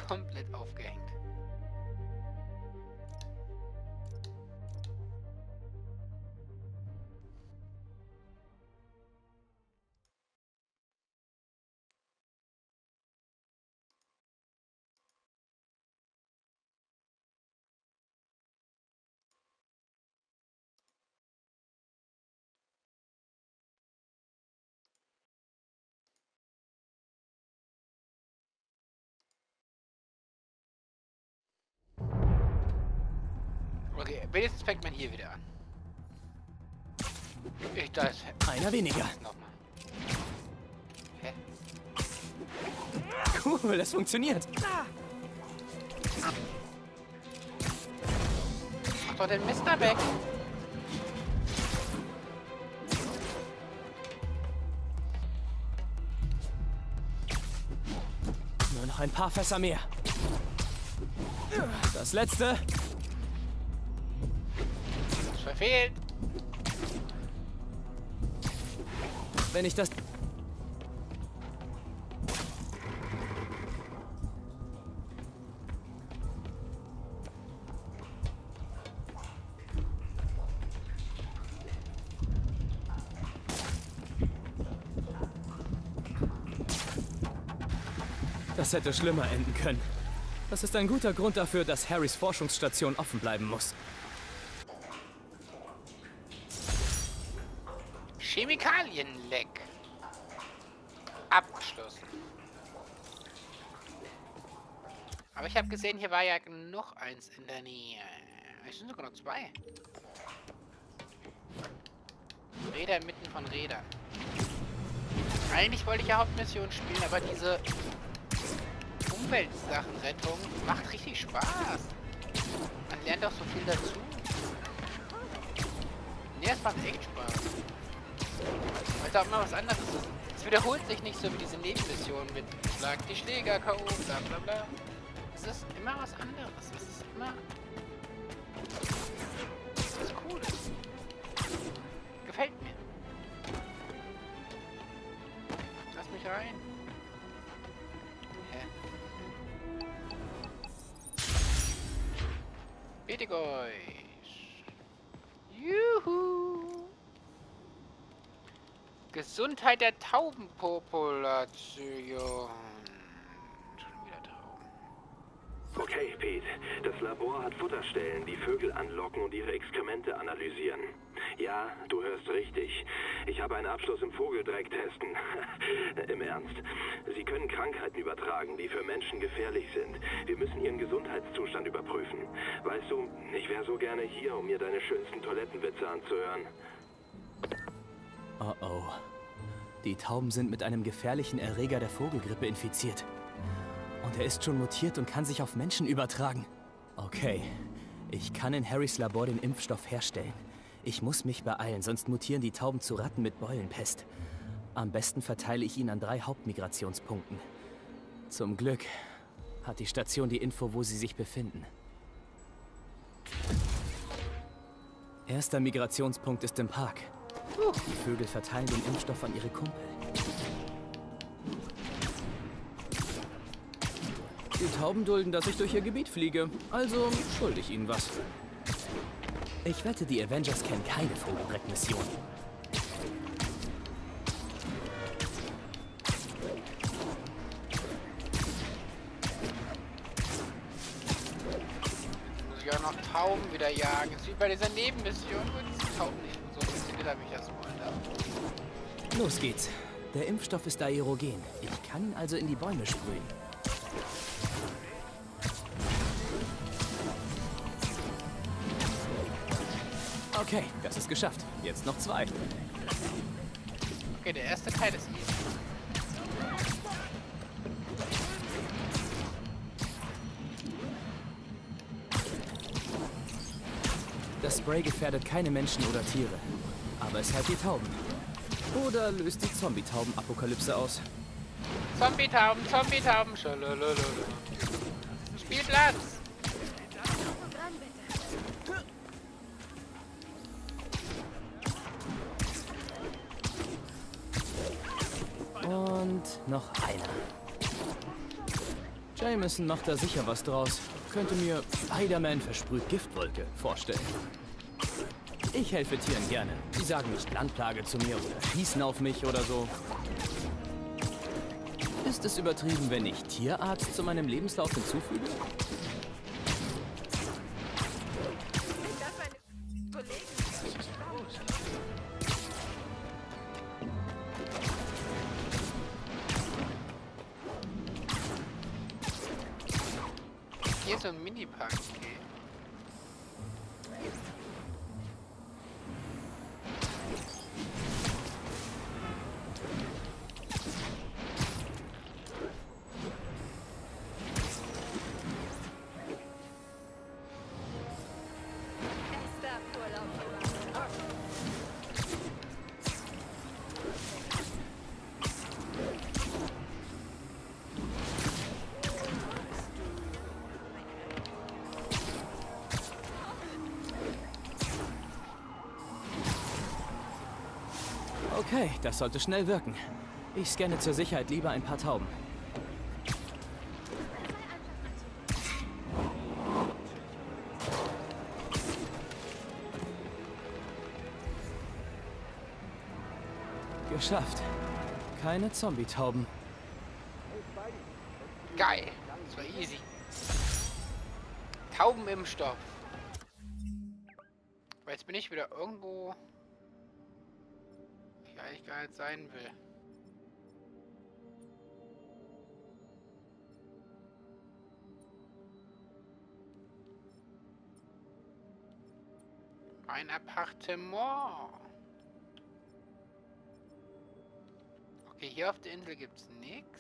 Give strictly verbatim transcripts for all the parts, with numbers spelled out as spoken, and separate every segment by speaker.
Speaker 1: komplett aufgehängt. Okay, wenigstens fängt man hier wieder an. Ich, da ist...
Speaker 2: Einer weniger.
Speaker 1: Nochmal. Hä?
Speaker 2: Cool, das funktioniert.
Speaker 1: Mach doch den Mister weg.
Speaker 2: Nur noch ein paar Fässer mehr. Das letzte.
Speaker 1: Das verfehlt.
Speaker 2: Wenn ich das... Das hätte schlimmer enden können. Das ist ein guter Grund dafür, dass Harrys Forschungsstation offen bleiben muss.
Speaker 1: Chemikalienleck. Abgeschlossen. Aber ich habe gesehen, hier war ja noch eins in der Nähe. Es sind sogar noch zwei. Räder inmitten von Rädern. Eigentlich wollte ich ja Hauptmission spielen, aber diese Umweltsachenrettung macht richtig Spaß. Man lernt auch so viel dazu. Nee, es macht echt Spaß. Weil da immer was anderes ist. Es wiederholt sich nicht so wie diese Nebenmission mit Schlag die Schläger, K O, bla bla bla. Es ist immer was anderes. Es ist immer was Cooles. Gefällt mir. Lass mich rein. Hä? Bitte euch. Juhu. Gesundheit der Taubenpopulation. Schon wieder Tauben.
Speaker 3: Okay, Pete. Das Labor hat Futterstellen, die Vögel anlocken und ihre Exkremente analysieren. Ja, du hörst richtig. Ich habe einen Abschluss im Vogeldrecktesten. Im Ernst. Sie können Krankheiten übertragen, die für Menschen gefährlich sind. Wir müssen ihren Gesundheitszustand überprüfen. Weißt du, ich wäre so gerne hier, um mir deine schönsten Toilettenwitze anzuhören.
Speaker 2: Oh oh. Die Tauben sind mit einem gefährlichen Erreger der Vogelgrippe infiziert. Und er ist schon mutiert und kann sich auf Menschen übertragen. Okay, ich kann in Harrys Labor den Impfstoff herstellen. Ich muss mich beeilen, sonst mutieren die Tauben zu Ratten mit Beulenpest. Am besten verteile ich ihn an drei Hauptmigrationspunkten. Zum Glück hat die Station die Info, wo sie sich befinden. Erster Migrationspunkt ist im Park. Die Vögel verteilen den Impfstoff an ihre Kumpel. Die Tauben dulden, dass ich durch ihr Gebiet fliege. Also schulde ich ihnen was. Ich wette, die Avengers kennen keine Vogelbreck-Mission.
Speaker 1: Muss ich auch noch Tauben wieder jagen. Das ist wie bei dieser Nebenmission, wo die Tauben nicht so funktioniert, habe ich das mal da.
Speaker 2: Los geht's. Der Impfstoff ist aerogen. Ich kann ihn also in die Bäume sprühen. Okay, das ist geschafft. Jetzt noch zwei.
Speaker 1: Okay, der erste Teil ist easy.
Speaker 2: Das Spray gefährdet keine Menschen oder Tiere. Aber es hält die Tauben. Oder löst die Zombie-Tauben-Apokalypse aus.
Speaker 1: Zombie-Tauben, Zombie-Tauben, schalalala. Spielplatz!
Speaker 2: Und noch einer. Jameson macht da sicher was draus. Könnte mir Spider-Man versprüht Giftwolke vorstellen. Ich helfe Tieren gerne. Die sagen nicht Landplage zu mir oder schießen auf mich oder so. Ist es übertrieben, wenn ich Tierarzt zu meinem Lebenslauf hinzufüge?
Speaker 1: Hier ist so ein Mini-Park, okay.
Speaker 2: Okay, das sollte schnell wirken. Ich scanne zur Sicherheit lieber ein paar Tauben. Geschafft. Keine Zombie-Tauben.
Speaker 1: Geil. Das war easy. Taubenimpfstoff. Aber jetzt bin ich wieder irgendwo, wo ich eigentlich gar nicht sein will. Ein Appartement. Okay, hier auf der Insel gibt's nichts.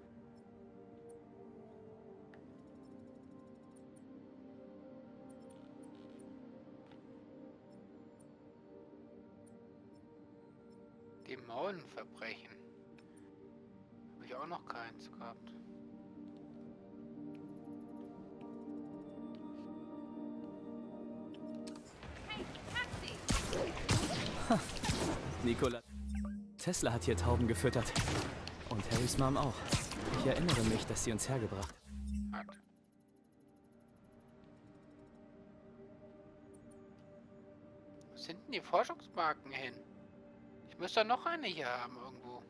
Speaker 1: Dämonenverbrechen. Habe ich auch noch keins gehabt.
Speaker 2: Nikola. Tesla hat hier Tauben gefüttert. Und Harrys Mom auch. Ich erinnere mich, dass sie uns hergebracht
Speaker 1: hat. Wo sind denn die Forschungsmarken hin? Ich müsste noch eine hier haben irgendwo.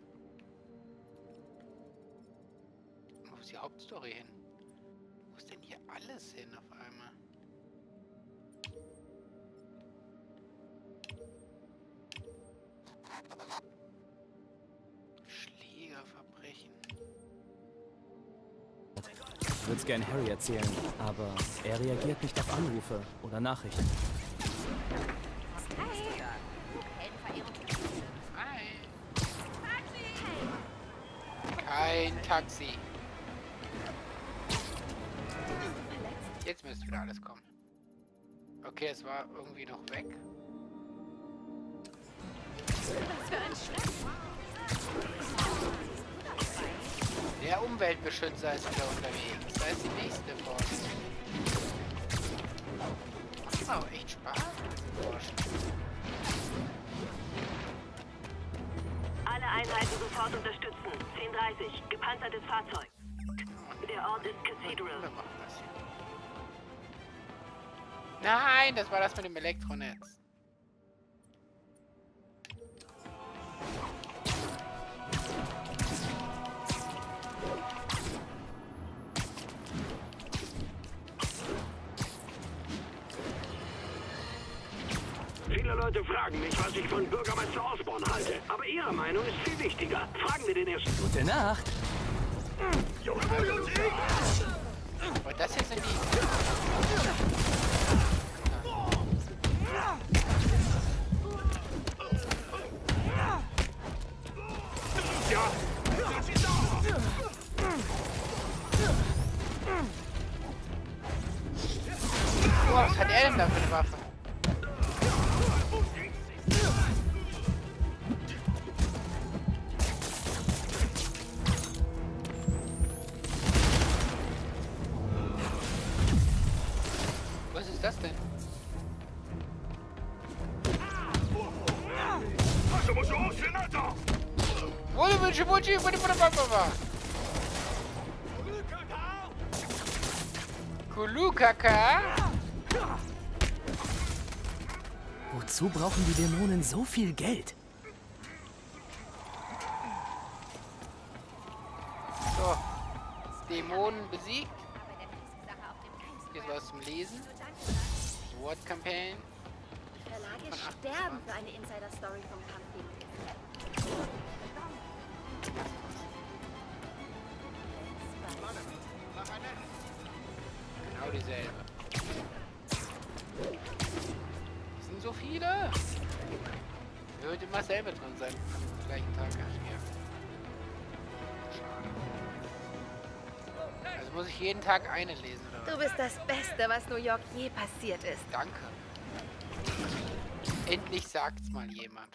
Speaker 1: Wo ist die Hauptstory hin? Wo ist denn hier alles hin auf einmal? Schlägerverbrechen.
Speaker 2: Ich würde es gern Harry erzählen, aber er reagiert nicht auf Anrufe oder Nachrichten.
Speaker 1: Kein Taxi. Jetzt müsste wieder alles kommen. Okay, es war irgendwie noch weg.
Speaker 4: Was für ein Schreck.
Speaker 1: Der Umweltbeschützer ist wieder unterwegs. Da ist die nächste Forschung. Macht aber auch echt Spaß mit dem Forschen.
Speaker 5: Alle Einheiten sofort unterstützen. zehn dreißig, gepanzertes Fahrzeug. Der Ort ist Cathedral.
Speaker 1: Wir machen das hier. Nein, das war das mit dem Elektronetz.
Speaker 3: Viele Leute fragen mich, was ich von Bürgermeister Osborn halte. Aber Ihre Meinung ist viel wichtiger. Fragen wir den ersten.
Speaker 2: Gute Nacht!
Speaker 1: Aber das hier sind die...
Speaker 3: Ja.
Speaker 1: Oh, was hat er denn da für eine Waffe? Was ist das denn? Kulukaka.
Speaker 2: Wozu brauchen die Dämonen so viel Geld?
Speaker 1: So. Dämonen besiegt. Hier ist was zum Lesen. Sword Campaign.
Speaker 4: Verlage sterben für eine Insider-Story vom Kampf gegen
Speaker 1: Genau dieselbe. Es sind so viele. Wird immer selber drin sein. Am gleichen Tag. Ja. Schade. Also muss ich jeden Tag eine lesen, oder was?
Speaker 4: Du bist das Beste, was New York je passiert ist.
Speaker 1: Danke. Endlich sagt's mal jemand.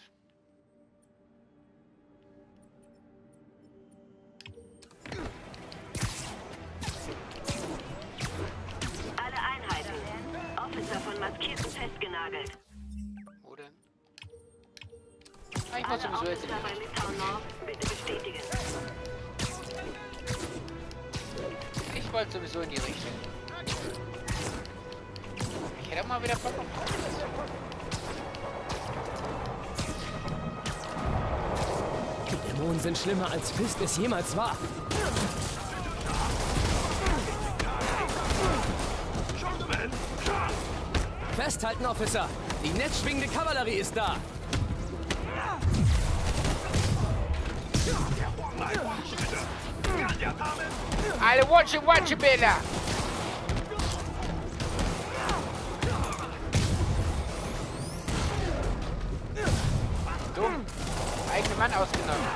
Speaker 5: Alle Einheiten. Officer von Maskierten festgenagelt.
Speaker 1: Wo denn? Ah, ich muss
Speaker 5: Alle
Speaker 1: sowieso jetzt in
Speaker 5: Officer bei
Speaker 1: die
Speaker 5: Midtown North bitte bestätigen.
Speaker 1: Ich wollte sowieso in die Richtung. Ich hätte mal wieder Bock auf das.
Speaker 2: Die Dämonen sind schlimmer, als Fist es jemals war. Festhalten, Officer! Die netzschwingende Kavallerie ist da!
Speaker 1: Alle watch it, watch it, Bella! Dumm. Eigene Mann ausgenommen.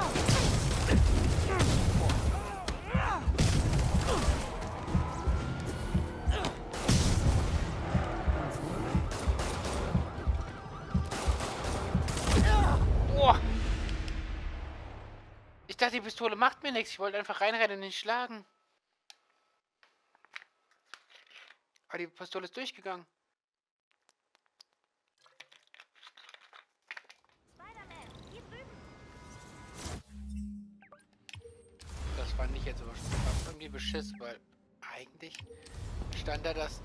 Speaker 1: Oh. Ich dachte, die Pistole macht mir nichts. Ich wollte einfach reinrennen und ihn schlagen. Aber die Pistole ist durchgegangen. Das fand ich jetzt aber schon fast irgendwie beschiss, weil eigentlich stand da, dass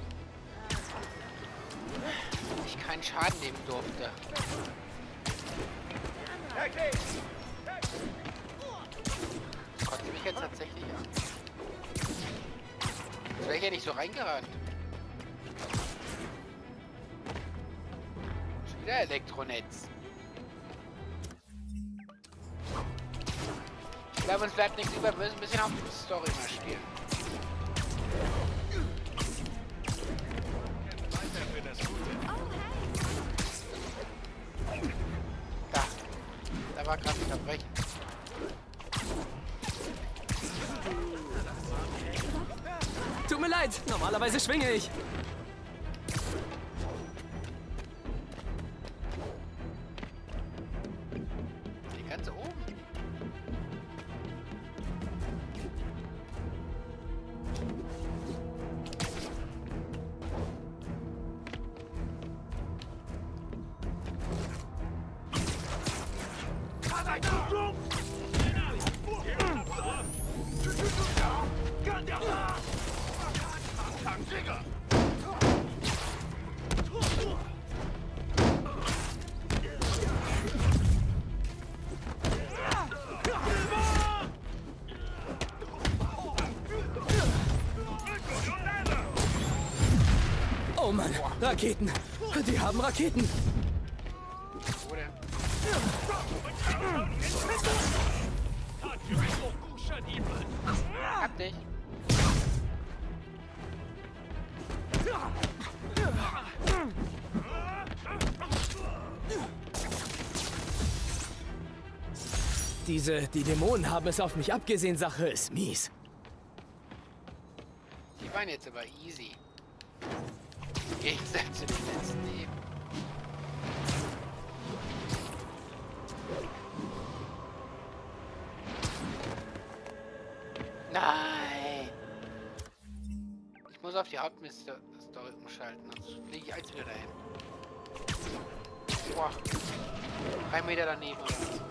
Speaker 1: ich keinen Schaden nehmen durfte. Das kotzt mich jetzt tatsächlich an. Jetzt wäre ich ja nicht so reingerannt. Schon wieder Elektronetz. Ich glaube, uns bleibt nichts über. Wir müssen ein bisschen auf die Story mal spielen. Da. Da war gerade ein Verbrechen.
Speaker 2: Tut mir leid, normalerweise schwinge ich.
Speaker 1: Die ganze oben.
Speaker 2: Oh Mann, Raketen. Die haben Raketen.
Speaker 1: Wo denn? Hab dich.
Speaker 2: Diese, die Dämonen haben es auf mich abgesehen, Sache ist mies.
Speaker 1: Die waren jetzt aber easy. Im Gegensatz zu den letzten Leben. Nein! Ich muss auf die Hauptstory umschalten, sonst fliege ich eins wieder dahin. Boah. Drei Meter daneben oder was?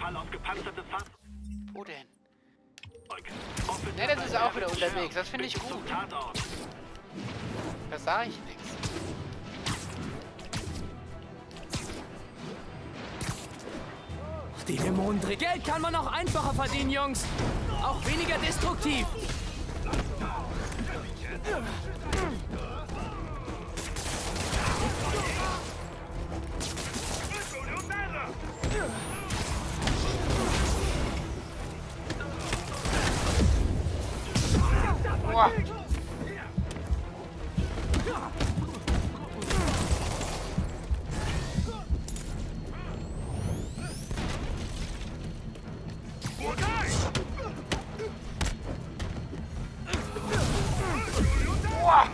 Speaker 3: Überfall auf gepanzerte Fahrzeuge.
Speaker 1: Wo denn?
Speaker 3: Officer
Speaker 1: Ne, das ist auch wieder
Speaker 3: Sheriff
Speaker 1: unterwegs. Das finde ich
Speaker 3: bis
Speaker 1: gut.
Speaker 3: zum Tatort.
Speaker 1: Da sage ich nichts.
Speaker 2: Die Dämonen drehen. Geld kann man auch einfacher verdienen, Jungs. Auch weniger destruktiv.
Speaker 1: Boah. Boah.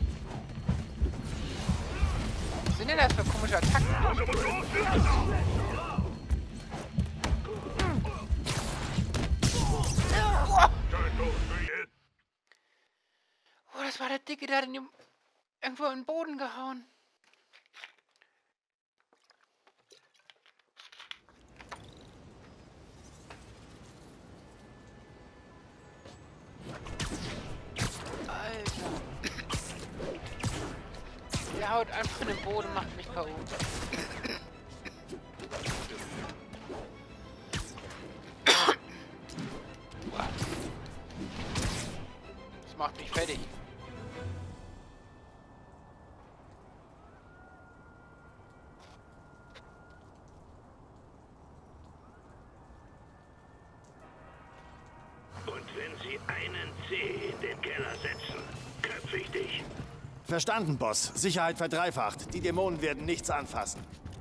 Speaker 1: Was sind denn das für komische Attacken? Boah. Oh, das war der Dicke, der hat ihn irgendwo in den Boden gehauen. Alter. Der haut einfach in den Boden, macht mich K O. Das macht mich fertig.
Speaker 3: Und wenn Sie einen C in den Keller setzen, köpfe ich dich.
Speaker 6: Verstanden, Boss. Sicherheit verdreifacht. Die Dämonen werden nichts anfassen.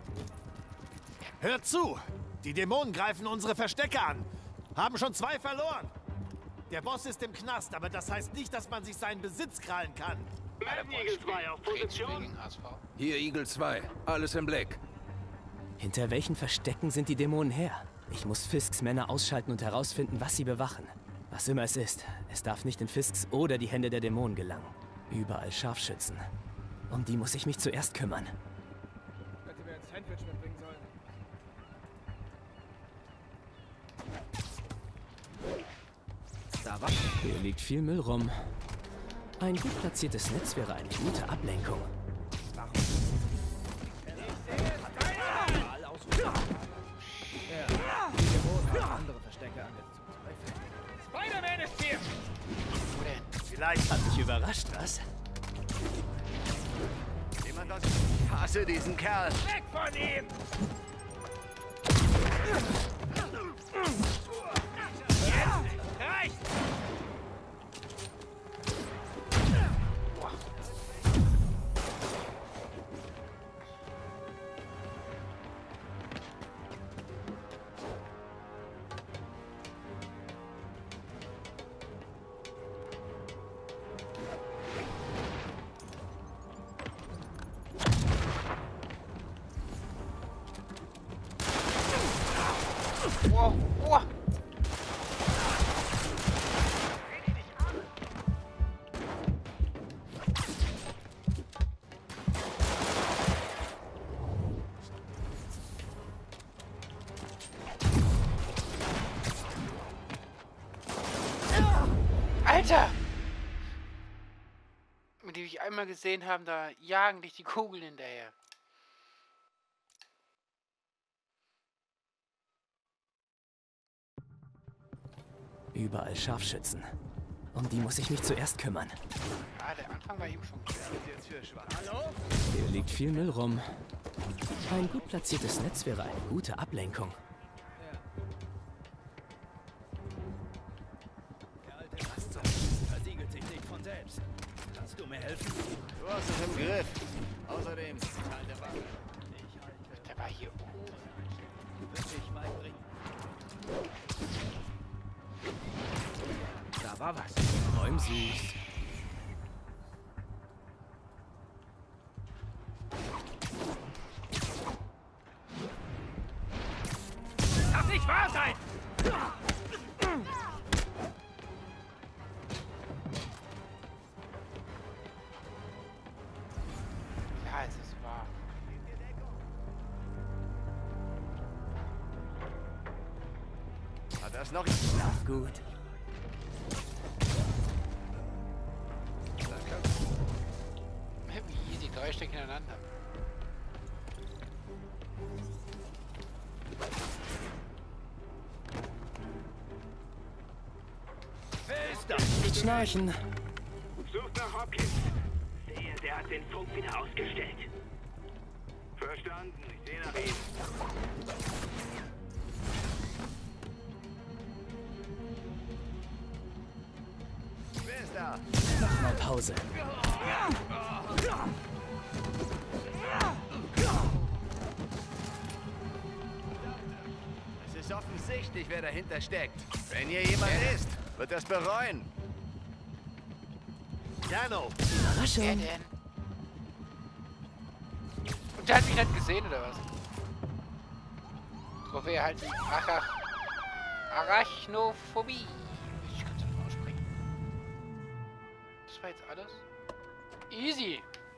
Speaker 6: Hört zu! Die Dämonen greifen unsere Verstecke an. Haben schon zwei verloren. Der Boss ist im Knast, aber das heißt nicht, dass man sich seinen Besitz krallen kann.
Speaker 3: Eagle zwei auf Position.
Speaker 7: Hier Eagle zwei, alles im Blick.
Speaker 2: Hinter welchen Verstecken sind die Dämonen her? Ich muss Fisks Männer ausschalten und herausfinden, was sie bewachen. Was immer es ist, es darf nicht in Fisks oder die Hände der Dämonen gelangen. Überall Scharfschützen. Um die muss ich mich zuerst kümmern.
Speaker 8: Hätte mir ein Sandwich mitbringen sollen.
Speaker 2: Da war. Hier liegt viel Müll rum. Ein gut platziertes Netz wäre eine gute Ablenkung.
Speaker 8: Andere Verstecke angezündet. Spider-Man ist hier!
Speaker 1: Wo denn?
Speaker 6: Vielleicht
Speaker 2: Hat mich überrascht, was?
Speaker 6: jemand das. Ich hasse diesen Kerl.
Speaker 8: Weg von ihm! Jetzt reicht!
Speaker 1: Wow, wow. Alter! Die ich einmal gesehen haben, da jagen dich die Kugeln hinterher.
Speaker 2: Überall Scharfschützen. Um die muss ich mich zuerst kümmern.
Speaker 1: Ah, der Anfang war eben schon gut.
Speaker 2: Hier liegt viel Müll rum. Ein gut platziertes Netz wäre eine gute Ablenkung.
Speaker 8: Der alte Rastzoll versiegelt sich nicht von selbst. Kannst du mir helfen?
Speaker 6: Du hast es im Griff. Außerdem, ich halte Wache.
Speaker 8: Ich halte.
Speaker 1: Der war hier oben.
Speaker 8: Wird dich mal bringen. Da war was.
Speaker 2: Räum süß.
Speaker 8: Lass nicht wahr sein!
Speaker 1: Ja, es ist wahr.
Speaker 9: das noch?
Speaker 2: Schlaf gut.
Speaker 1: Wie easy, drei Stück hintereinander.
Speaker 9: Wer ist das?
Speaker 2: Nicht schnarchen.
Speaker 3: Sucht nach Hopkins. Sehe, der hat den Funk wieder ausgestellt. Verstanden, ich sehe nach ihm.
Speaker 9: Wer ist da?
Speaker 2: Mach mal Pause.
Speaker 9: Es ist offensichtlich, wer dahinter steckt. Wenn hier jemand ist, wird das bereuen.
Speaker 6: Jano,
Speaker 1: Wer
Speaker 2: Überraschung.
Speaker 1: denn? Und der hat mich nicht gesehen, oder was? Trophäe erhalten. Arach Arachnophobie. Ich kann es nicht aussprechen. Das war jetzt alles? Easy.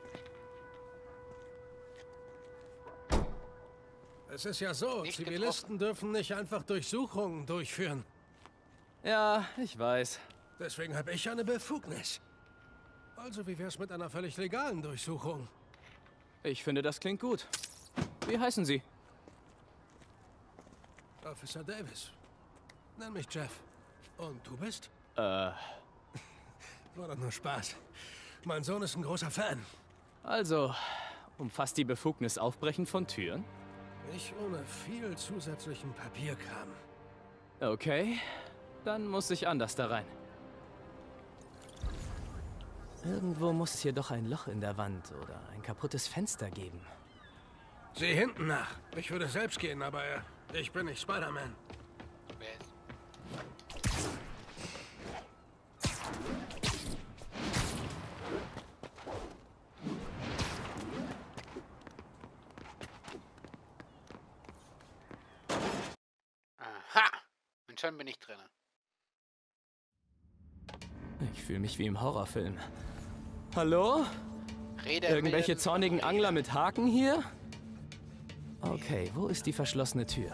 Speaker 10: Es ist ja so,
Speaker 1: Nicht
Speaker 10: Zivilisten dürfen nicht einfach Durchsuchungen durchführen.
Speaker 2: Ja, ich weiß.
Speaker 10: Deswegen habe ich eine Befugnis. Also wie wär's mit einer völlig legalen Durchsuchung?
Speaker 2: Ich finde, das klingt gut. Wie heißen Sie?
Speaker 10: Officer Davis. Nenn mich Jeff. Und du bist?
Speaker 2: Äh,
Speaker 10: War doch nur Spaß. Mein Sohn ist ein großer Fan.
Speaker 2: also, umfasst die Befugnis Aufbrechen von Türen?
Speaker 10: Ich ohne viel zusätzlichen Papierkram.
Speaker 2: Okay, dann muss ich anders da rein. Irgendwo muss es hier doch ein Loch in der Wand oder ein kaputtes Fenster geben.
Speaker 10: Sieh hinten nach. Ich würde selbst gehen, aber äh, ich bin nicht Spider-Man.
Speaker 1: Wer ist? Aha! Und schon bin ich drin.
Speaker 2: Ich fühle mich wie im Horrorfilm. Hallo?
Speaker 1: Rede
Speaker 2: Irgendwelche
Speaker 1: mit-
Speaker 2: zornigen Angler mit Haken hier? Okay, wo ist die verschlossene Tür?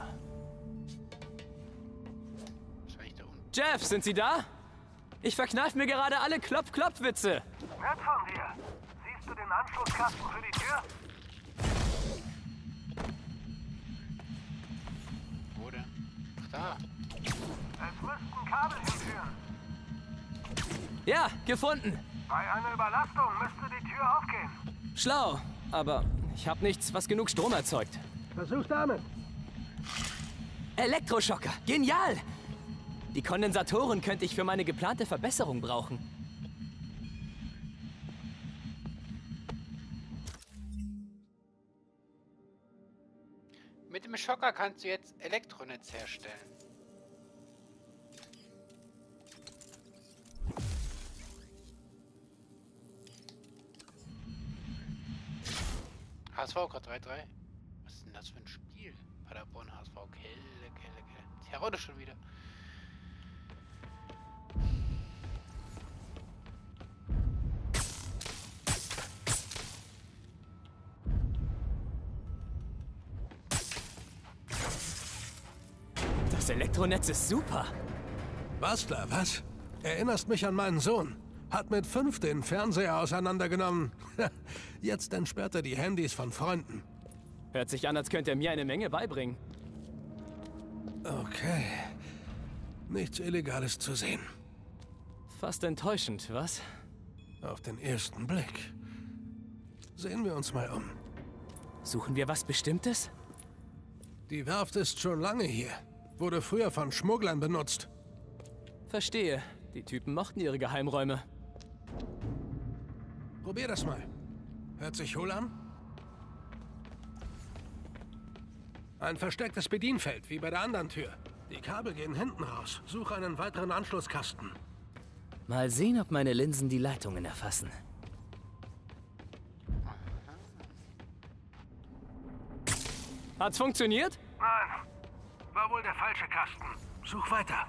Speaker 1: Wahrscheinlich da unten.
Speaker 2: Jeff, sind Sie da? Ich verkneif mir gerade alle Klopp-Klopp-Witze.
Speaker 11: Nett von dir. Siehst du den Anschlusskasten für die Tür?
Speaker 1: Wo denn? Ach, da.
Speaker 11: Es müssten Kabel hinführen.
Speaker 2: Ja, gefunden.
Speaker 11: Bei einer Überlastung müsste die Tür aufgehen.
Speaker 2: Schlau, aber ich habe nichts, was genug Strom erzeugt.
Speaker 11: Versuch's damit.
Speaker 2: Elektroschocker, genial! Die Kondensatoren könnte ich für meine geplante Verbesserung brauchen.
Speaker 1: Mit dem Schocker kannst du jetzt Elektronetz herstellen. H S V gerade drei drei. Was ist denn das für ein Spiel? Paderborn H S V. Kelle, Kelle, Kelle. Die Herode schon wieder.
Speaker 2: Das Elektronetz ist super.
Speaker 10: Bastler, was? Erinnerst mich an meinen Sohn. Hat mit fünf den Fernseher auseinandergenommen. Jetzt entsperrt er die Handys von Freunden.
Speaker 2: Hört sich an, als könnte er mir eine Menge beibringen.
Speaker 10: Okay. Nichts Illegales zu sehen.
Speaker 2: Fast enttäuschend, was?
Speaker 10: Auf den ersten Blick. Sehen wir uns mal um.
Speaker 2: Suchen wir was Bestimmtes?
Speaker 10: Die Werft ist schon lange hier. Wurde früher von Schmugglern benutzt.
Speaker 2: Verstehe. Die Typen mochten ihre Geheimräume.
Speaker 10: Probier das mal. Hört sich hohl an? Ein verstecktes Bedienfeld, wie bei der anderen Tür. Die Kabel gehen hinten raus. Suche einen weiteren Anschlusskasten.
Speaker 2: Mal sehen, ob meine Linsen die Leitungen erfassen. Hat's funktioniert?
Speaker 11: Nein. War wohl der falsche Kasten. Such weiter.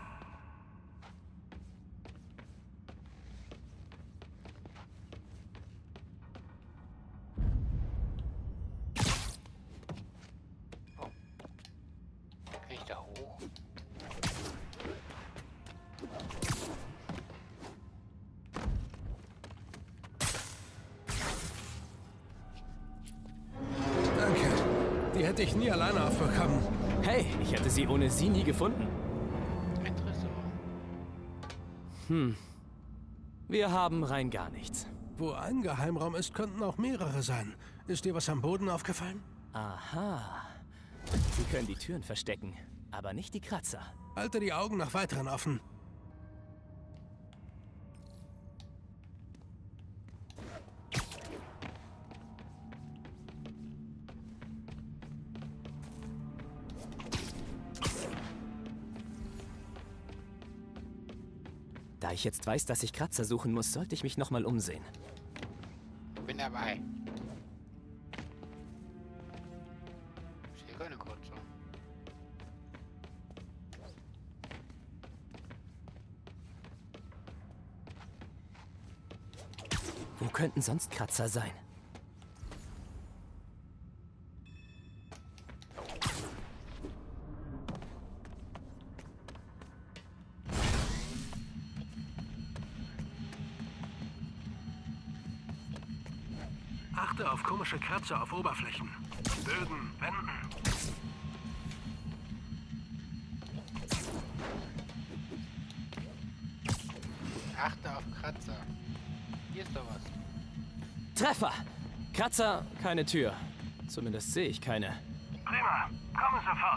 Speaker 1: Kann ich da hoch?
Speaker 10: hätte ich nie alleine aufbekommen.
Speaker 2: Hey, ich hätte sie ohne sie nie gefunden.
Speaker 1: Interessant.
Speaker 2: Hm. Wir haben rein gar nichts.
Speaker 10: Wo ein Geheimraum ist, könnten auch mehrere sein. Ist dir was am Boden aufgefallen?
Speaker 2: Aha. Sie können die Türen verstecken, aber nicht die Kratzer.
Speaker 10: Halte die Augen nach weiteren offen.
Speaker 2: Da ich jetzt weiß, dass ich Kratzer suchen muss, sollte ich mich nochmal umsehen.
Speaker 1: Bin dabei. Ich sehe keine Kratzer.
Speaker 2: Wo könnten sonst Kratzer sein?
Speaker 10: Achte auf komische Kratzer auf Oberflächen. Böden, Wänden.
Speaker 1: Achte auf Kratzer. Hier ist doch was.
Speaker 2: Treffer! Kratzer, keine Tür. Zumindest sehe ich keine.
Speaker 11: Prima, komme sofort.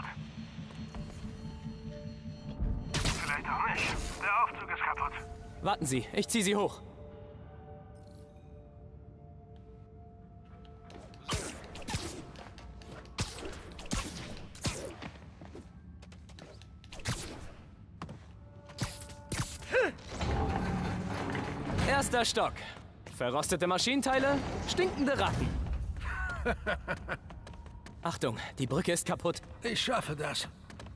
Speaker 11: Vielleicht auch nicht. Der Aufzug ist kaputt.
Speaker 2: Warten Sie, ich ziehe Sie hoch. Erster Stock. Verrostete Maschinenteile, stinkende Ratten. Achtung, die Brücke ist kaputt.
Speaker 10: Ich schaffe das.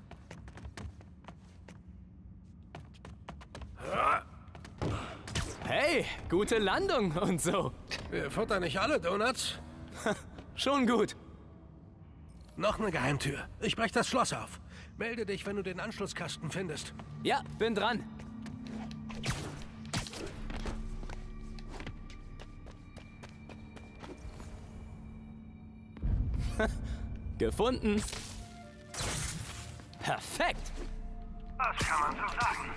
Speaker 2: Hey, gute Landung und so.
Speaker 10: Wir futtern nicht alle Donuts.
Speaker 2: Schon gut.
Speaker 10: Noch eine Geheimtür. Ich brech das Schloss auf. Melde dich, wenn du den Anschlusskasten findest.
Speaker 2: Ja, bin dran. Gefunden. Perfekt.
Speaker 11: Das kann man so sagen.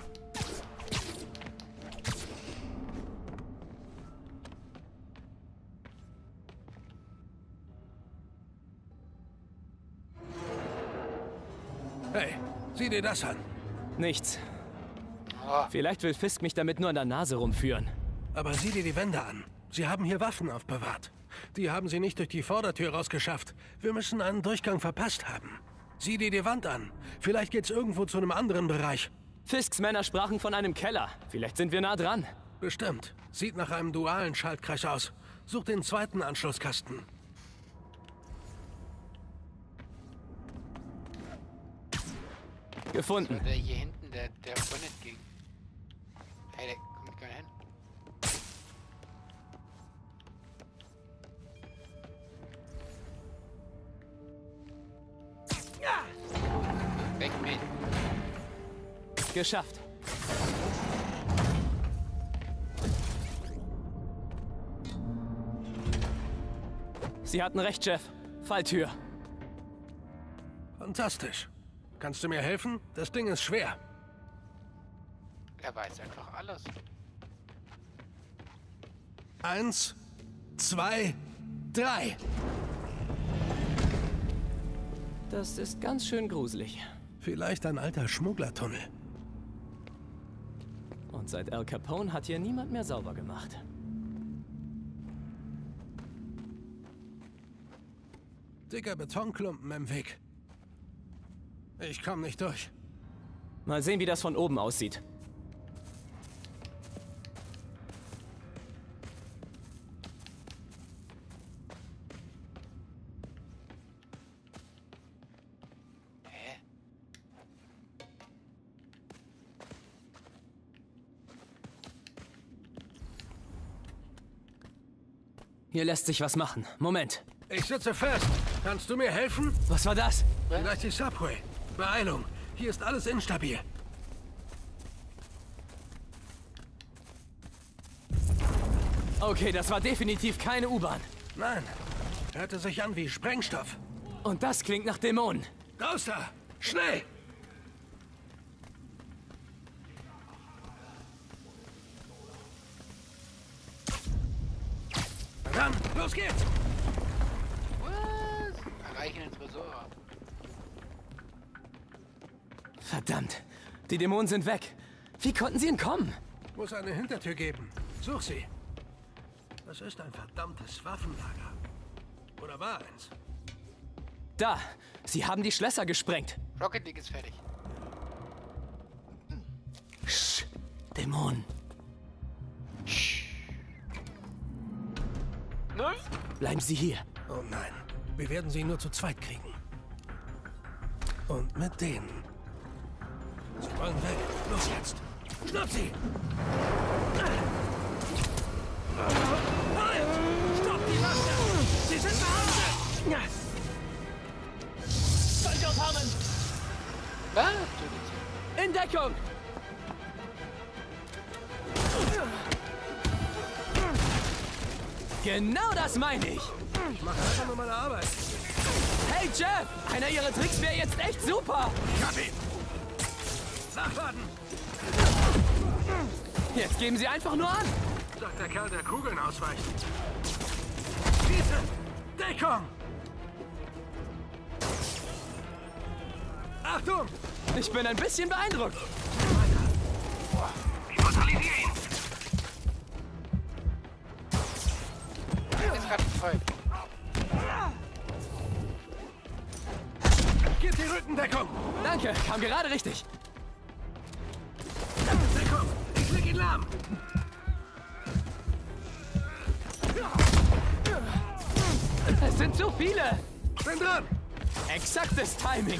Speaker 10: Hey, sieh dir das an.
Speaker 2: Nichts.
Speaker 1: Oh.
Speaker 2: Vielleicht will Fisk mich damit nur an der Nase rumführen.
Speaker 10: Aber sieh dir die Wände an. Sie haben hier Waffen aufbewahrt. Die haben sie nicht durch die Vordertür rausgeschafft. Wir müssen einen Durchgang verpasst haben. Sieh dir die Wand an. Vielleicht geht's irgendwo zu einem anderen Bereich.
Speaker 2: Fisks Männer sprachen von einem Keller. Vielleicht sind wir nah dran.
Speaker 10: Bestimmt. Sieht nach einem dualen Schaltkreis aus. Such den zweiten Anschlusskasten.
Speaker 2: Gefunden.
Speaker 1: Der hier hinten, der, der vorne ging. Hey, der kommt gar nicht hin. Weg mit.
Speaker 2: Geschafft. Sie hatten recht, Jeff. Falltür.
Speaker 10: Fantastisch. Kannst du mir helfen? Das Ding ist schwer.
Speaker 1: Er weiß einfach alles.
Speaker 10: Eins, zwei, drei.
Speaker 2: Das ist ganz schön gruselig.
Speaker 10: Vielleicht ein alter Schmugglertunnel.
Speaker 2: Und seit Al Capone hat hier niemand mehr sauber gemacht.
Speaker 10: Dicker Betonklumpen im Weg. Ich komme nicht durch.
Speaker 2: Mal sehen, wie das von oben aussieht.
Speaker 1: Hä?
Speaker 2: Hier lässt sich was machen. Moment.
Speaker 10: Ich sitze fest. Kannst du mir helfen?
Speaker 2: Was war das?
Speaker 10: Vielleicht die Subway. Beeilung. Hier ist alles instabil.
Speaker 2: Okay, das war definitiv keine U-Bahn.
Speaker 10: Nein. Hörte sich an wie Sprengstoff.
Speaker 2: Und das klingt nach Dämonen.
Speaker 10: Raus da! Schnell! Na dann, los geht's!
Speaker 1: Was? Erreichen den Tresor.
Speaker 2: Verdammt. Die Dämonen sind weg. Wie konnten sie entkommen?
Speaker 10: Muss eine Hintertür geben. Such sie. Das ist ein verdammtes Waffenlager. Oder war eins?
Speaker 2: Da. Sie haben die Schlösser gesprengt.
Speaker 1: Rocket League ist fertig.
Speaker 2: Sch. Dämonen.
Speaker 1: Nein?
Speaker 2: Bleiben Sie hier.
Speaker 10: Oh nein. Wir werden sie nur zu zweit kriegen. Und mit denen. Sie wollen weg. Los jetzt. Schnapp sie! Halt! Stopp die Waffe! Sie sind verhaftet!
Speaker 2: Falsch aufhaben!
Speaker 1: Was?
Speaker 2: In Deckung! Genau das meine ich!
Speaker 10: Ich mache einfach nur meine Arbeit.
Speaker 2: Hey Jeff! Einer Ihrer Tricks wäre jetzt echt super!
Speaker 10: Ich hab ihn! Nachladen!
Speaker 2: Jetzt geben Sie einfach nur an!
Speaker 10: Sagt der Kerl, der Kugeln ausweicht. Schieße! Deckung! Achtung!
Speaker 2: Ich bin ein bisschen beeindruckt.
Speaker 11: Ich neutralisiere ihn!
Speaker 1: Ist gerade voll.
Speaker 10: Gib die Rückendeckung!
Speaker 2: Danke, kam gerade richtig.
Speaker 10: Deckung! Ich leg ihn lahm!
Speaker 2: Es sind zu viele.
Speaker 10: Bin dran!
Speaker 2: Exaktes Timing.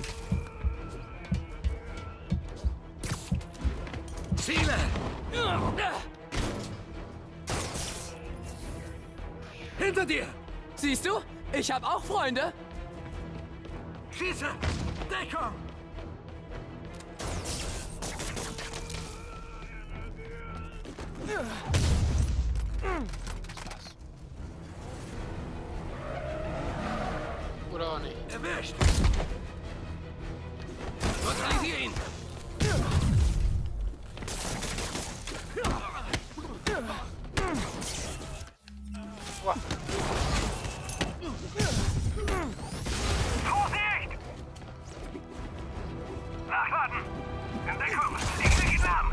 Speaker 10: Ziele! Hinter dir!
Speaker 2: Siehst du? Ich habe auch Freunde.
Speaker 10: Schieße! Deckung!
Speaker 1: Oder auch nicht.
Speaker 10: Erwischt! Neutralisiere ihn!
Speaker 1: Boah.
Speaker 11: Vorsicht! Nachladen! In Deckung! Ich leg ihn lahm!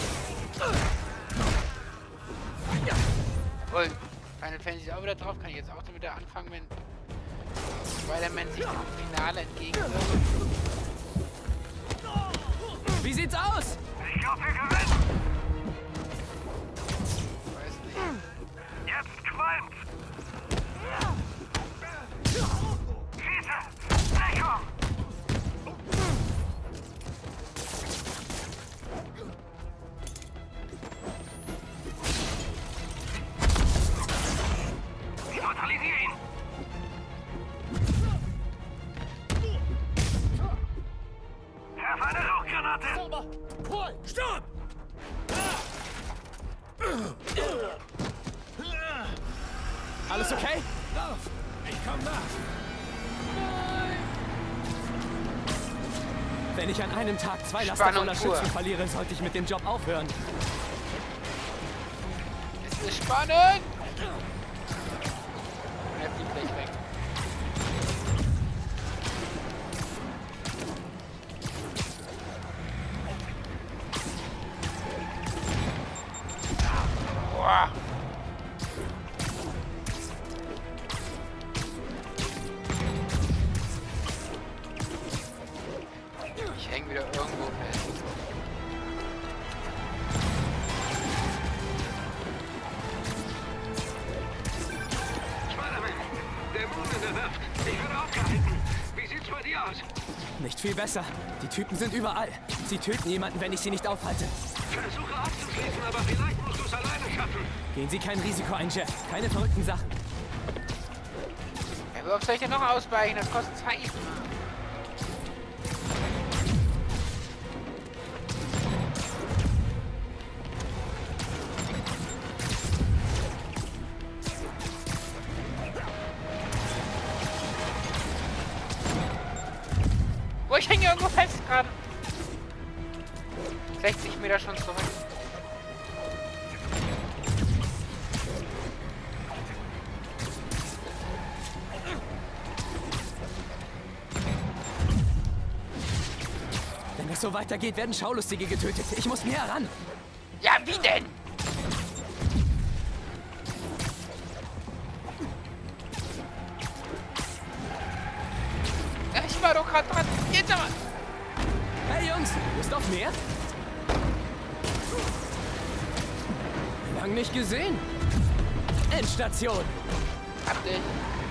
Speaker 1: Und Final Fantasy ist auch wieder drauf. Kann ich jetzt auch damit anfangen, wenn Spider-Man sich dem Finale entgegenwirkt.
Speaker 2: Wie sieht's aus?
Speaker 11: Ich glaub, wir gewinnen!
Speaker 1: Weiß nicht.
Speaker 11: Jetzt qualmt! Schieße! Deckung! Ich neutralisiere ihn! Werf eine Rauchgranate!
Speaker 10: Stopp!
Speaker 2: Alles okay?
Speaker 10: Lauf! Ich komm nach!
Speaker 2: Wenn ich an einem Tag zwei Laster
Speaker 1: Spannung
Speaker 2: voller
Speaker 1: pur.
Speaker 2: Schützen verliere, sollte ich mit dem Job aufhören.
Speaker 1: Es ist spannend! Er fliegt gleich weg. Boah. Ich häng wieder irgendwo fest.
Speaker 11: Spider-Man! Dämonen in der Werft! Ich werde aufgehalten! Wie sieht's bei dir aus?
Speaker 2: Nicht viel besser. Die Typen sind überall. Sie töten jemanden, wenn ich sie nicht aufhalte.
Speaker 11: Versuche abzuschließen, aber vielleicht musst du es alleine schaffen.
Speaker 2: Gehen Sie kein Risiko ein, Jeff. Keine verrückten Sachen.
Speaker 1: Ja, worauf soll ich denn noch ausweichen? Das kostet Zeit. ich hänge irgendwo fest gerade. sechzig Meter schon zurück.
Speaker 2: Wenn es so weitergeht, werden Schaulustige getötet. Ich muss näher ran.
Speaker 1: Ja, wie denn? Ja, ich war doch gerade dran. Jetzt aber.
Speaker 2: Hey Jungs, Lust auf mehr? Lang nicht gesehen. Endstation.
Speaker 1: Hab dich.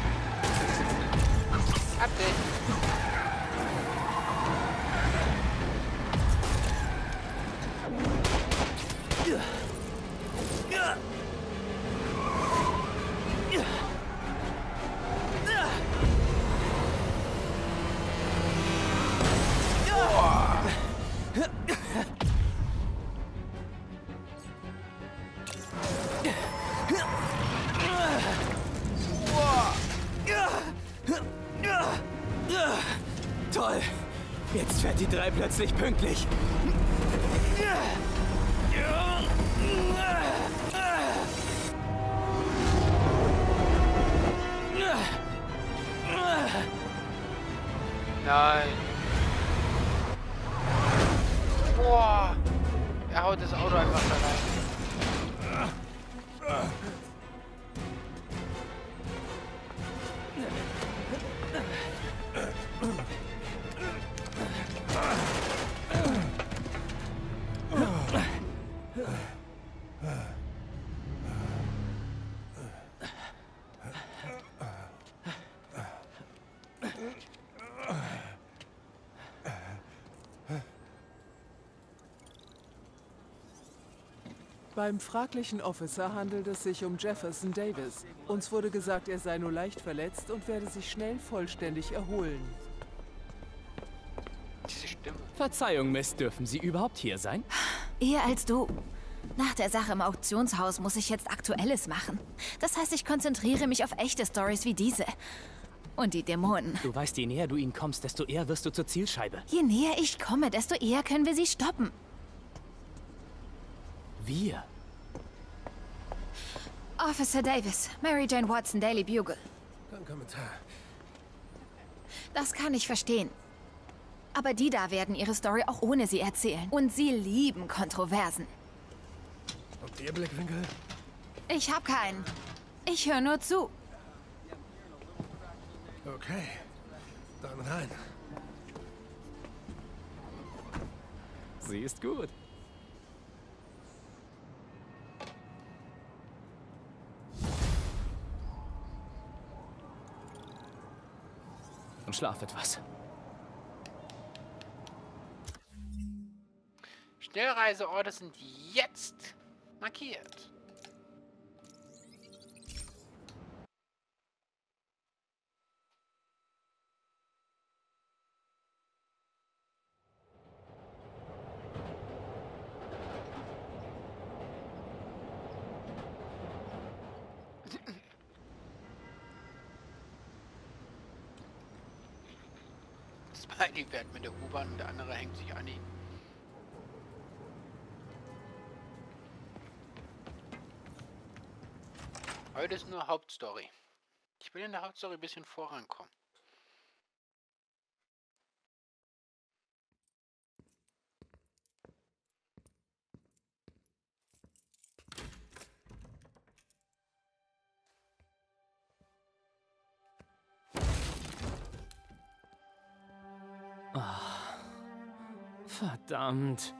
Speaker 1: Hab dich.
Speaker 2: Toll. Jetzt fährt die drei plötzlich pünktlich.
Speaker 1: Nein. Boah. Er haut das Auto einfach da rein.
Speaker 12: Beim fraglichen Officer handelt es sich um Jefferson Davis. Uns wurde gesagt, er sei nur leicht verletzt und werde sich schnell vollständig erholen.
Speaker 1: Diese Stimme.
Speaker 2: Verzeihung, Miss, dürfen Sie überhaupt hier sein?
Speaker 13: Eher als du. Nach der Sache im Auktionshaus muss ich jetzt Aktuelles machen. Das heißt, ich konzentriere mich auf echte Stories wie diese. Und die Dämonen.
Speaker 2: Du weißt, je näher du ihnen kommst, desto eher wirst du zur Zielscheibe.
Speaker 13: Je näher ich komme, desto eher können wir sie stoppen.
Speaker 2: Wir?
Speaker 13: Officer Davis, Mary Jane Watson, Daily Bugle.
Speaker 10: Kein Kommentar.
Speaker 13: Das kann ich verstehen. Aber die da werden ihre Story auch ohne sie erzählen. Und sie lieben Kontroversen.
Speaker 10: Und Ihr Blickwinkel?
Speaker 13: Ich hab keinen. Ich höre nur zu.
Speaker 10: Okay, dann rein.
Speaker 2: Sie ist gut. Und schlaf etwas.
Speaker 1: Schnellreiseorte sind jetzt markiert. Spidey fährt mit der U-Bahn und der andere hängt sich an ihn. Heute ist nur Hauptstory. Ich will in der Hauptstory ein bisschen vorankommen.
Speaker 2: Ah, verdammt.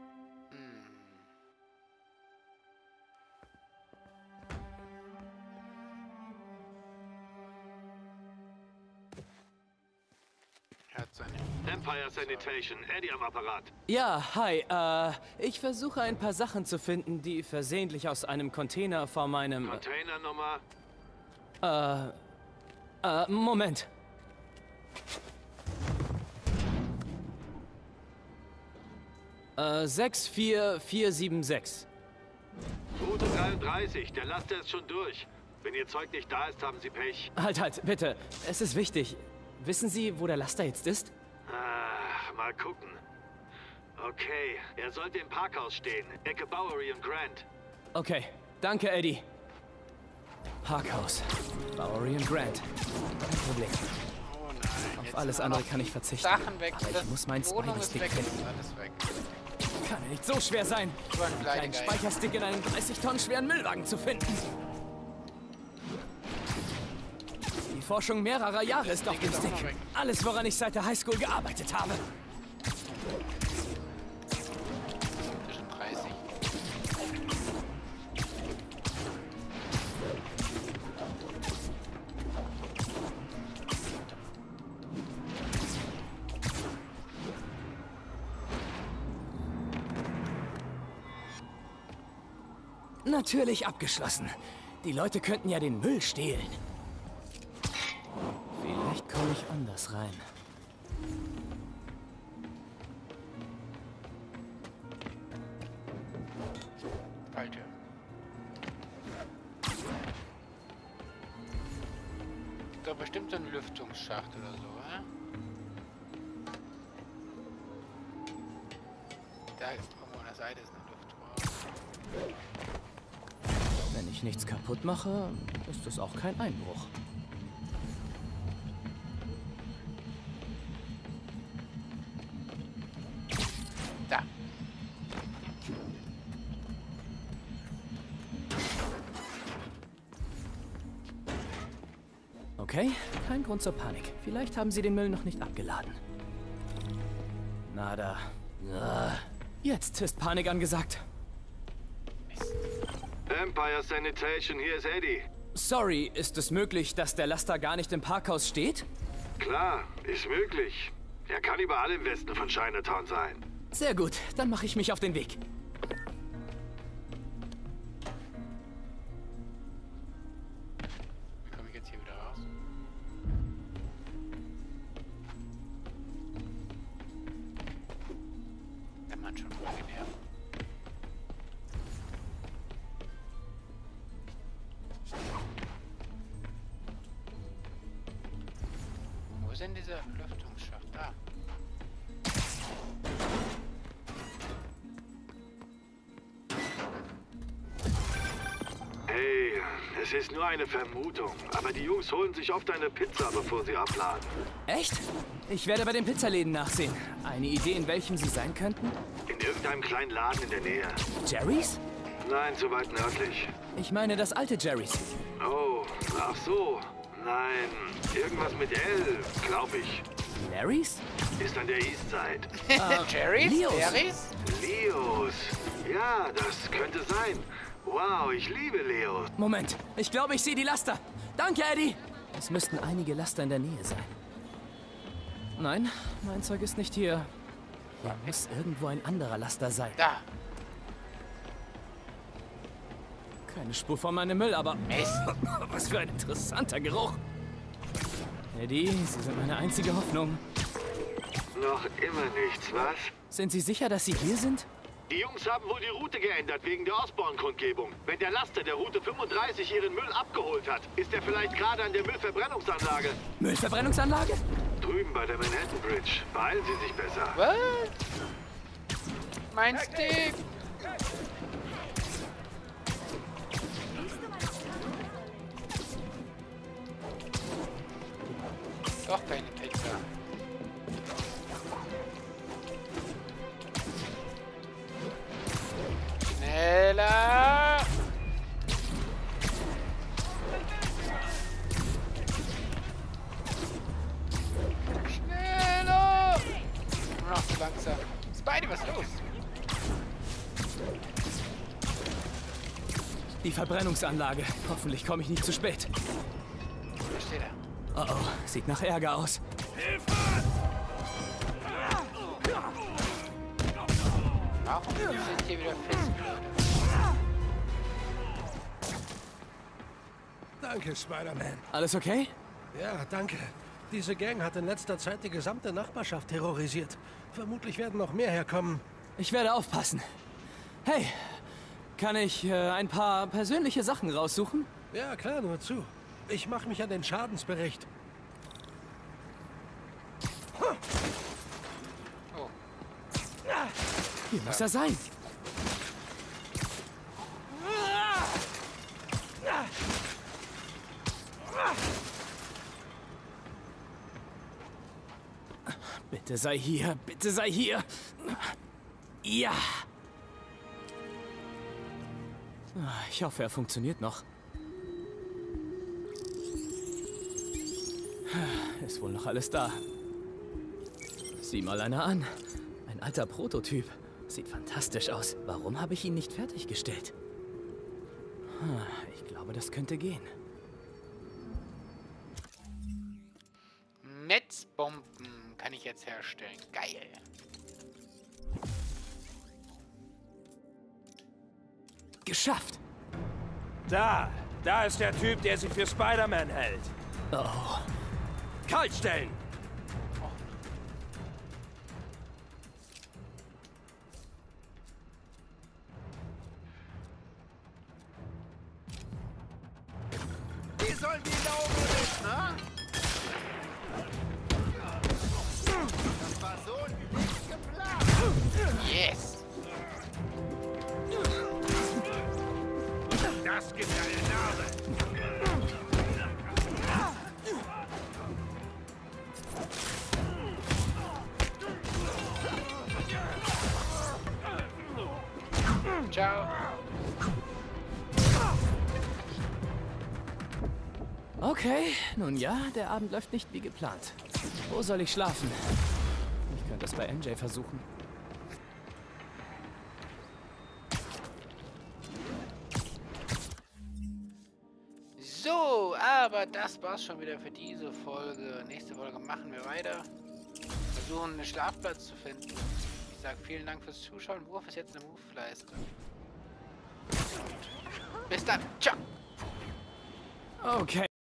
Speaker 11: Empire Sanitation, Eddie am Apparat.
Speaker 2: Ja, hi. Äh, ich versuche ein paar Sachen zu finden, die versehentlich aus einem Container vor meinem...
Speaker 11: Containernummer?
Speaker 2: Äh, äh, Moment. Äh, sechs vier vier sieben sechs.
Speaker 11: Route dreiunddreißig, der Laster ist schon durch. Wenn Ihr Zeug nicht da ist, haben Sie Pech.
Speaker 2: Halt, halt, bitte. Es ist wichtig. Wissen Sie, wo der Laster jetzt ist?
Speaker 11: Ah, mal gucken. Okay, er sollte im Parkhaus stehen. Ecke Bowery und Grant.
Speaker 2: Okay, danke, Eddie. Parkhaus, Bowery und Grant. Kein Problem.
Speaker 1: Oh nein.
Speaker 2: Auf
Speaker 1: jetzt
Speaker 2: alles
Speaker 1: sind
Speaker 2: andere
Speaker 1: noch
Speaker 2: kann ich verzichten.
Speaker 1: Sachen weg.
Speaker 2: Aber ich
Speaker 1: das
Speaker 2: muss meinen
Speaker 1: Wohnung ist
Speaker 2: Spidey-Stick
Speaker 1: weg,
Speaker 2: finden.
Speaker 1: ist alles weg.
Speaker 2: Kann ja nicht so schwer sein,
Speaker 1: So ein
Speaker 2: einen
Speaker 1: Pleitegeier.
Speaker 2: Speicherstick in einem dreißig Tonnen schweren Müllwagen zu finden. Die Forschung mehrerer Jahre ist auf dem Stick. Alles, woran ich seit der Highschool gearbeitet habe.
Speaker 1: Zwischen dreißig.
Speaker 2: Natürlich abgeschlossen. Die Leute könnten ja den Müll stehlen. Vielleicht komme ich anders rein.
Speaker 1: Alter. Da bestimmt so ein Lüftungsschacht oder so, hä? Da ist irgendwo an der Seite ist ein Luftrohr.
Speaker 2: Wenn ich nichts kaputt mache, ist es auch kein Einbruch.
Speaker 1: Da.
Speaker 2: Okay, kein Grund zur Panik. Vielleicht haben sie den Müll noch nicht abgeladen. Nada. Ah, jetzt ist Panik angesagt.
Speaker 11: Empire Sanitation, hier ist Eddie.
Speaker 2: Sorry, ist es möglich, dass der Laster gar nicht im Parkhaus steht?
Speaker 11: Klar, ist möglich. Er kann überall im Westen von Chinatown sein.
Speaker 2: Sehr gut, dann mache ich mich auf den Weg.
Speaker 1: Wie komme ich jetzt hier wieder raus? Der Mann schon unangenehm. Wo ist denn dieser Lüftungsschacht? Da.
Speaker 11: Hey, es ist nur eine Vermutung, aber die Jungs holen sich oft eine Pizza, bevor sie abladen.
Speaker 2: Echt? Ich werde bei den Pizzaläden nachsehen. Eine Idee, in welchem sie sein könnten?
Speaker 11: In irgendeinem kleinen Laden in der Nähe.
Speaker 2: Jerry's?
Speaker 11: Nein, zu weit nördlich.
Speaker 2: Ich meine das alte Jerry's.
Speaker 11: Oh, ach so. Nein, irgendwas mit L, glaube ich.
Speaker 2: Larry's?
Speaker 11: Ist an der Eastside.
Speaker 2: Uh,
Speaker 1: Jerry's?
Speaker 2: Leo's.
Speaker 1: Larry's?
Speaker 11: Leos. Ja, das könnte sein. Wow, ich liebe Leos.
Speaker 2: Moment, ich glaube, ich sehe die Laster. Danke, Eddie. Es müssten einige Laster in der Nähe sein. Nein, mein Zeug ist nicht hier. Hier muss irgendwo ein anderer Laster sein.
Speaker 1: Da.
Speaker 2: Keine Spur von meinem Müll, aber...
Speaker 1: Mist.
Speaker 2: Was für ein interessanter Geruch. Eddie, Sie sind meine einzige Hoffnung.
Speaker 11: Noch immer nichts, was?
Speaker 2: Sind Sie sicher, dass Sie hier sind?
Speaker 11: Die Jungs haben wohl die Route geändert wegen der Osborne-Kundgebung. Wenn der Laster der Route fünfunddreißig ihren Müll abgeholt hat, ist er vielleicht gerade an der Müllverbrennungsanlage.
Speaker 2: Müllverbrennungsanlage?
Speaker 11: Drüben bei der Manhattan Bridge. Beeilen Sie sich besser.
Speaker 1: Was? Mein Stick. Doch keine Pizza. Schneller! Schneller! Nur noch zu langsam. Spidey, was ist los?
Speaker 2: Die Verbrennungsanlage. Hoffentlich komme ich nicht zu spät.
Speaker 1: Wo steht er?
Speaker 2: Oh oh, sieht nach Ärger aus.
Speaker 1: Warum sind hier wieder Festplatte?
Speaker 10: Danke, Spider-Man.
Speaker 2: Alles okay?
Speaker 10: Ja, danke. Diese Gang hat in letzter Zeit die gesamte Nachbarschaft terrorisiert. Vermutlich werden noch mehr herkommen.
Speaker 2: Ich werde aufpassen. Hey, kann ich äh, ein paar persönliche Sachen raussuchen?
Speaker 10: Ja, klar, nur zu. Ich mache mich an den Schadensbericht.
Speaker 2: Hier muss er sein. Bitte sei hier, bitte sei hier. Ja. Ich hoffe, er funktioniert noch. Ist wohl noch alles da. Sieh mal einer an. Ein alter Prototyp. Sieht fantastisch aus. Warum habe ich ihn nicht fertiggestellt? Ich glaube, das könnte gehen.
Speaker 1: Netzbomben kann ich jetzt herstellen. Geil.
Speaker 2: Geschafft.
Speaker 14: Da, da ist der Typ, der sich für Spider-Man hält.
Speaker 2: Oh.
Speaker 14: Kaltstellen!
Speaker 9: Die sollen die da oben nicht, ne? Das war so nicht geplant.
Speaker 1: Yes!
Speaker 9: Das gibt eine Narbe.
Speaker 1: Ciao.
Speaker 2: Okay, nun ja, der Abend läuft nicht wie geplant. Wo soll ich schlafen? Ich könnte es bei M J versuchen.
Speaker 1: So, aber das war's schon wieder für diese Folge. Nächste Folge machen wir weiter. Versuchen, einen Schlafplatz zu finden. Ich sage vielen Dank fürs Zuschauen. Wurf ist jetzt eine Move-Leiste. Bis dann. Ciao.
Speaker 2: Okay.